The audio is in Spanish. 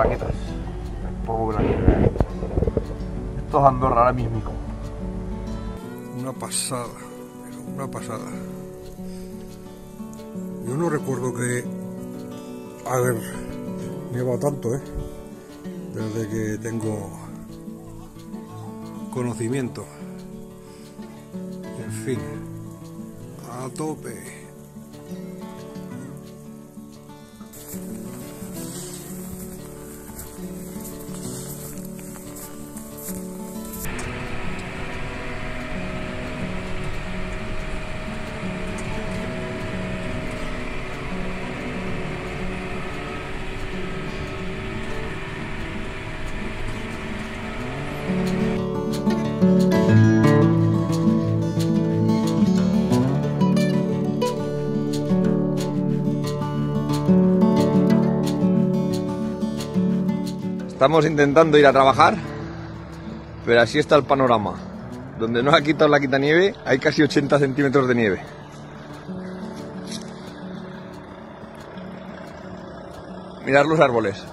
plaquetas. Poco la nieve. Esto es Andorra ahora mismo. Una pasada, una pasada. Yo no recuerdo que haber nevado tanto, desde que tengo conocimiento. En fin, a tope. Estamos intentando ir a trabajar, pero así está el panorama. Donde no ha quitado la quitanieve, hay casi 80 centímetros de nieve. Mirad los árboles.